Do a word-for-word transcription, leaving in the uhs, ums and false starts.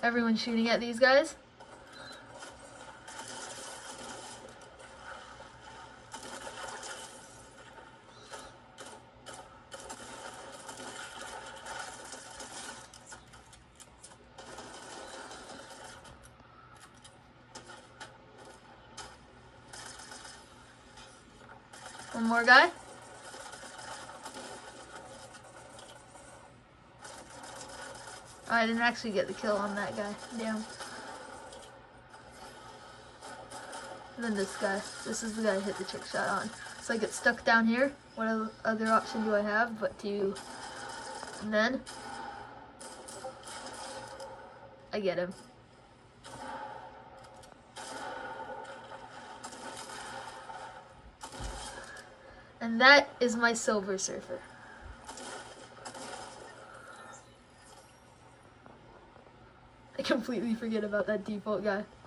Everyone's shooting at these guys. One more guy. Oh, I didn't actually get the kill on that guy. Damn. And then this guy. This is the guy I hit the trick shot on. So I get stuck down here. What other option do I have but to... And then... I get him. And that is my Silver Surfer. I completely forget about that default guy.